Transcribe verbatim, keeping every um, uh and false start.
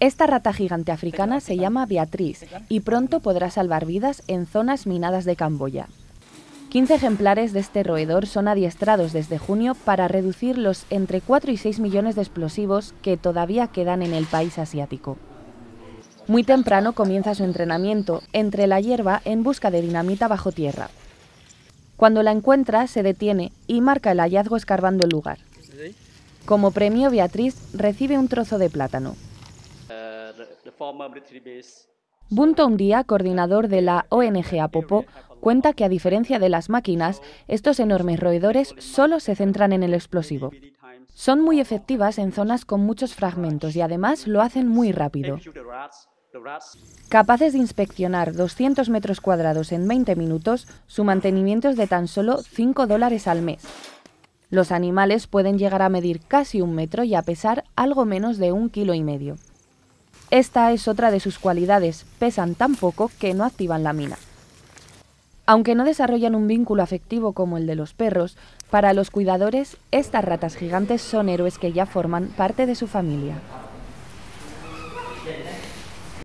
Esta rata gigante africana se llama Beatriz y pronto podrá salvar vidas en zonas minadas de Camboya. quince ejemplares de este roedor son adiestrados desde junio para reducir los entre cuatro y seis millones de explosivos que todavía quedan en el país asiático. Muy temprano comienza su entrenamiento entre la hierba en busca de dinamita bajo tierra. Cuando la encuentra, se detiene y marca el hallazgo escarbando el lugar. Como premio, Beatriz recibe un trozo de plátano. Bunto Undia, coordinador de la O N G Apopo, cuenta que a diferencia de las máquinas, estos enormes roedores solo se centran en el explosivo. Son muy efectivas en zonas con muchos fragmentos y además lo hacen muy rápido. Capaces de inspeccionar doscientos metros cuadrados en veinte minutos, su mantenimiento es de tan solo cinco dólares al mes. Los animales pueden llegar a medir casi un metro y a pesar algo menos de un kilo y medio. Esta es otra de sus cualidades, pesan tan poco que no activan la mina. Aunque no desarrollan un vínculo afectivo como el de los perros, para los cuidadores, estas ratas gigantes son héroes que ya forman parte de su familia.